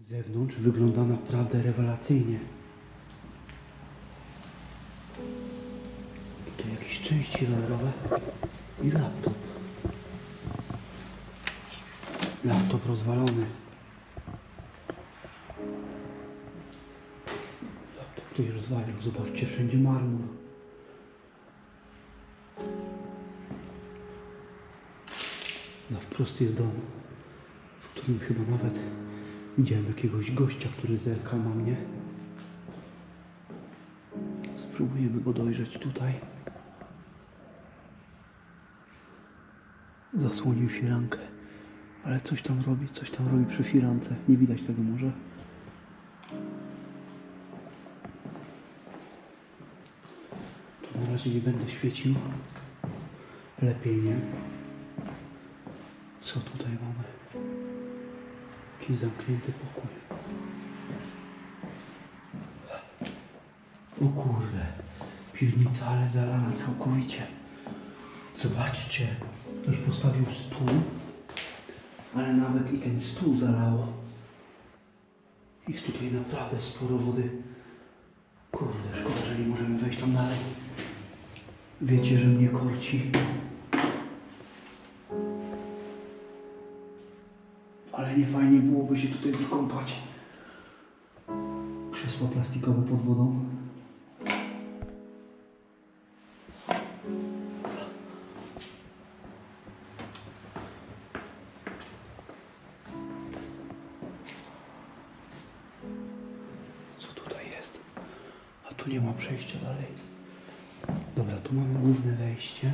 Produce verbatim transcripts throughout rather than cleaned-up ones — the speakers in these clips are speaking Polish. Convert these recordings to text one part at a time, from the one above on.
Z zewnątrz wygląda naprawdę rewelacyjnie. Tutaj jakieś części rowerowe i laptop. Laptop rozwalony. Laptop ktoś rozwalił. Zobaczcie, wszędzie marmur. Na wprost jest dom, w którym chyba nawet widziałem jakiegoś gościa, który zerkał na mnie. Spróbujemy go dojrzeć tutaj. Zasłonił firankę, ale coś tam robi, coś tam robi przy firance. Nie widać tego może. Tu na razie nie będę świecił. Lepiej nie. Co tutaj mamy? Jakiś zamknięty pokój. O kurde, piwnica, ale zalana całkowicie. Zobaczcie, ktoś postawił stół, ale nawet i ten stół zalało. Jest tutaj naprawdę sporo wody. Kurde, szkoda, że nie możemy wejść tam dalej. Wiecie, że mnie korci. Ale nie fajnie byłoby się tutaj wykąpać. Krzesła plastikowe pod wodą. Co tutaj jest? A tu nie ma przejścia dalej. Dobra, tu mamy główne wejście.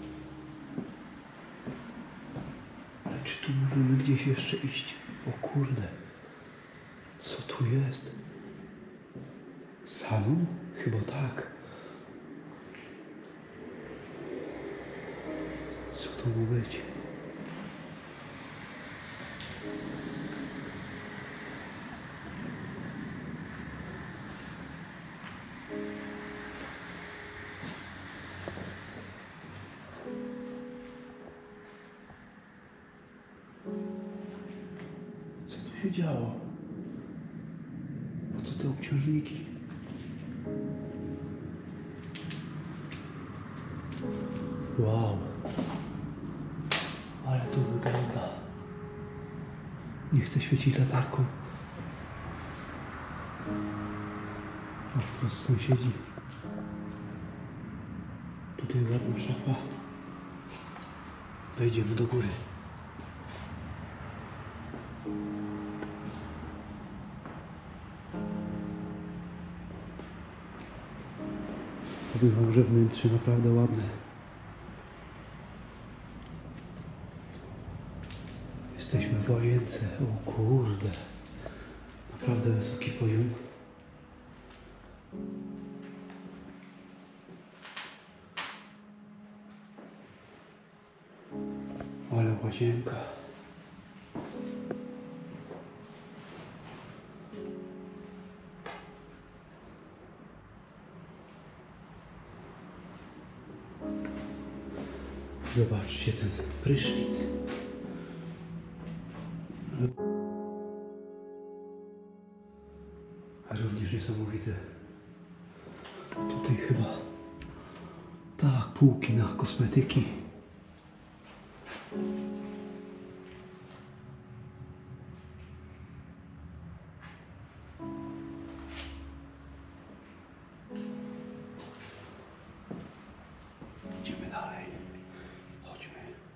Ale czy tu możemy gdzieś jeszcze iść? O kurde. Co tu jest? Salon? Chyba tak. Co to ma być? Co tu się działo? Po co te obciążniki? Wow. Ale to wygląda. Nie chcę świecić latarką. Na wprost sąsiedzi. Tutaj ładna szafa. Wejdziemy do góry. Powiem wam, że wnętrze naprawdę ładne. Jesteśmy w łazience. O kurde. Naprawdę wysoki poziom. Ale łazienka. Zobaczcie ten prysznic. A również niesamowite. Tutaj chyba tak, półki na kosmetyki. Idziemy dalej. Chodźmy.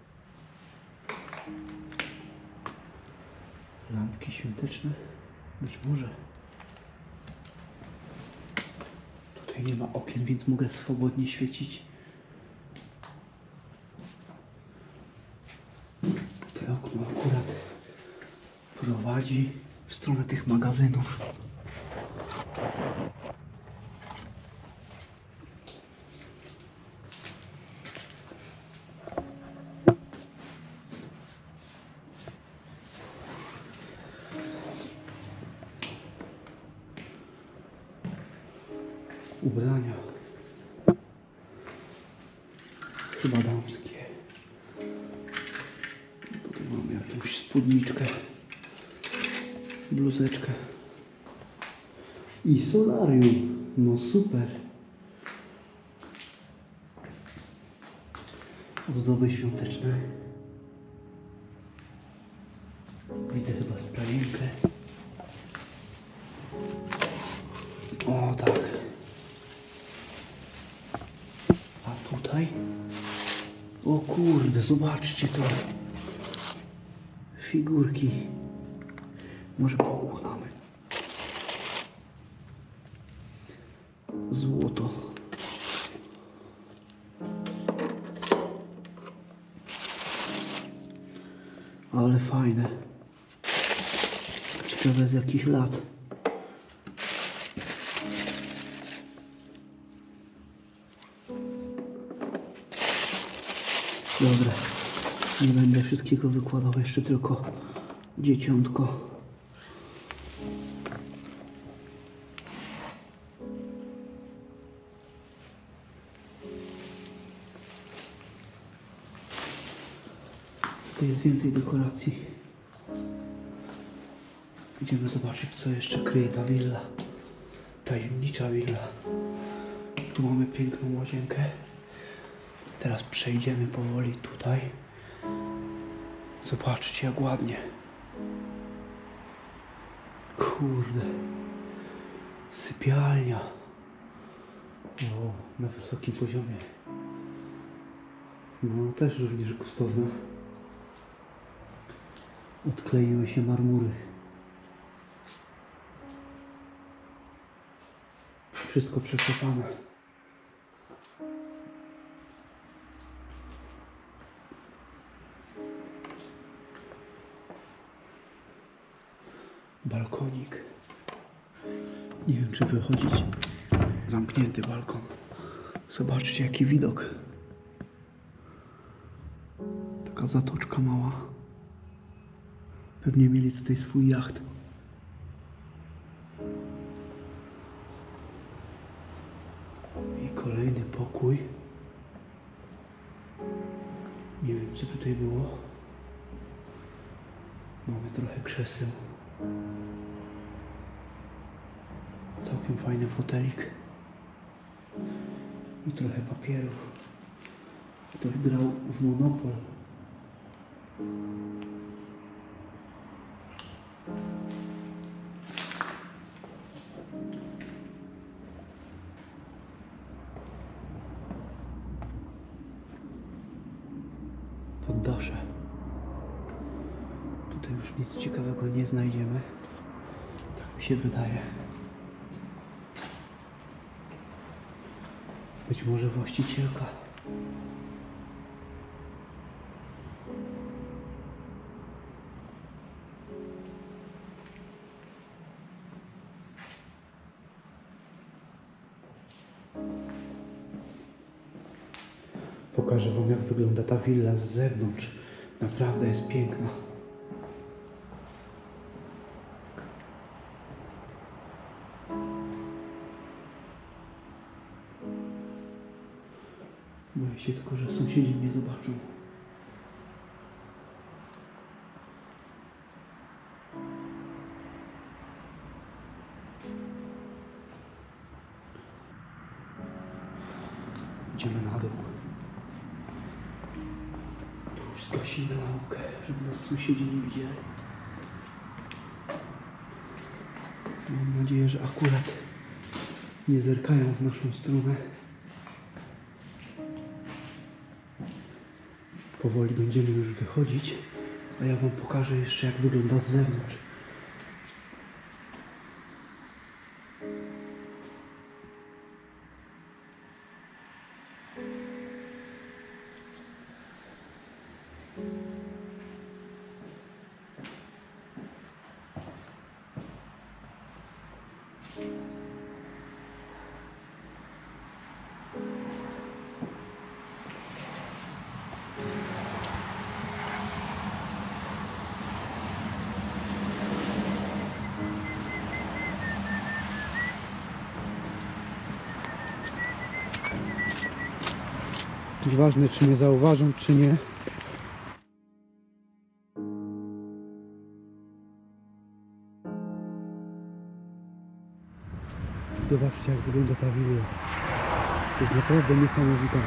Lampki świąteczne? Być może. Tutaj nie ma okien, więc mogę swobodnie świecić. To okno akurat prowadzi w stronę tych magazynów. Ubrania. Chyba damskie. Tutaj mamy jakąś spódniczkę bluzeczkę. I solarium. No super. Ozdoby świąteczne. Widzę chyba stajenkę. O tak. A tutaj? O kurde, zobaczcie to. Figurki. Może poukładamy. Złoto. Ale fajne. Ciekawe z jakich lat. Dobra. Nie będę wszystkiego wykładał, jeszcze tylko dzieciątko. Tutaj jest więcej dekoracji. Idziemy zobaczyć, co jeszcze kryje ta willa. Tajemnicza willa. Tu mamy piękną łazienkę. Teraz przejdziemy powoli tutaj. Zobaczcie, jak ładnie. Kurde. Sypialnia. O, na wysokim poziomie. No, też również gustowna. Odkleiły się marmury. Wszystko przekopane. Balkonik. Nie wiem, czy wychodzić. Zamknięty balkon. Zobaczcie, jaki widok. Taka zatoczka mała. Pewnie mieli tutaj swój jacht. I kolejny pokój. Nie wiem, co tutaj było. Mamy trochę krzeseł. Całkiem fajny fotelik. I trochę papierów. Ktoś grał w Monopol. Poddasze. Tutaj już nic ciekawego nie znajdziemy. Tak mi się wydaje. Być może właścicielka. Pokażę wam, jak wygląda ta willa z zewnątrz. Naprawdę jest piękna. Boję się tylko, że sąsiedzi mnie zobaczą. Idziemy na dół. Tu już zgasimy lampkę, żeby nas sąsiedzi nie widzieli. Mam nadzieję, że akurat nie zerkają w naszą stronę. Powoli będziemy już wychodzić, a ja wam pokażę jeszcze, jak wygląda z zewnątrz. Ważne, czy mnie zauważą, czy nie. Zobaczcie, jak wygląda ta willa. Jest naprawdę niesamowita.